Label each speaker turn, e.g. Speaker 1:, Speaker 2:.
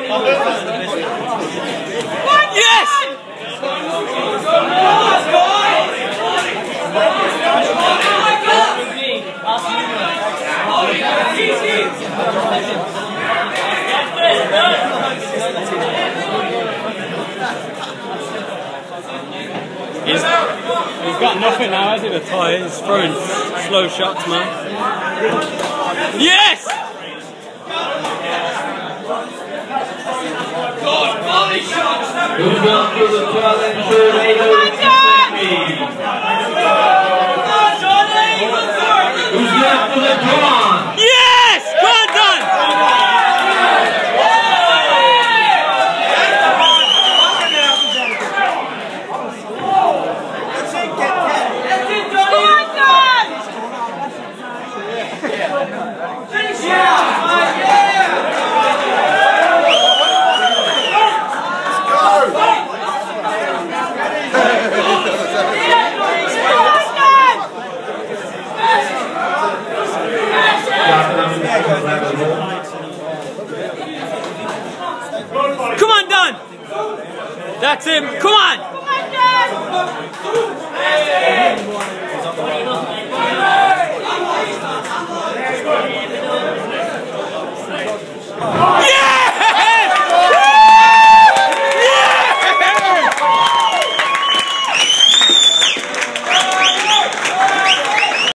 Speaker 1: Yes! He's got nothing now, has he, to tie? He's throwing slow shots, man. Yes!
Speaker 2: Who's up for the challenge for Who's left for the draw?
Speaker 1: Yes! Go on, done! Come on, Don! That's him. Come on!